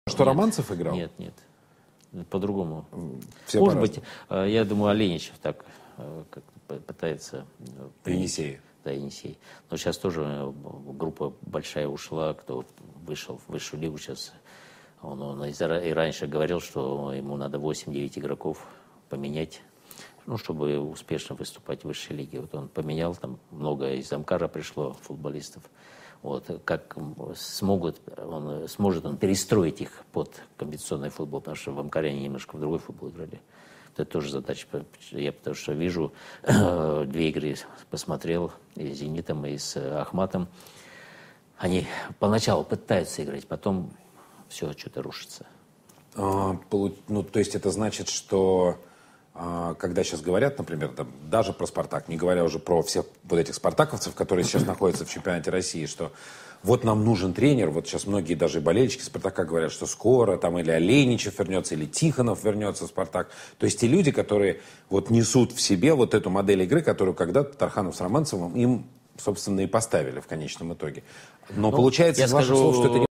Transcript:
Что Романцев играл? Нет, нет. По-другому. Все Может быть, я думаю, Оленичев так как пытается... Енисей. Да, Енисей. Но сейчас тоже группа большая ушла, кто вышел в высшую лигу сейчас. Он и раньше говорил, что ему надо 8-9 игроков поменять, ну, чтобы успешно выступать в высшей лиге. Вот он поменял, там много из Амкара пришло футболистов. Вот, как сможет он перестроить их под компетиционный футбол, потому что в Амкаре они немножко в другой футбол играли. Это тоже задача. Я потому что вижу, 2 игры посмотрел и с «Зенитом», и с «Ахматом». Они поначалу пытаются играть, потом все что-то рушится. Ну, то есть это значит, что когда сейчас говорят, например, там, даже про «Спартак», не говоря уже про всех вот этих спартаковцев, которые сейчас находятся в чемпионате России, что вот нам нужен тренер, вот сейчас многие даже болельщики «Спартака» говорят, что скоро там или Оленичев вернется, или Тихонов вернется в «Спартак». То есть те люди, которые вот несут в себе вот эту модель игры, которую когда-то Тарханов с Романцевым им, собственно, и поставили в конечном итоге. Но получается из ваших слов, что это не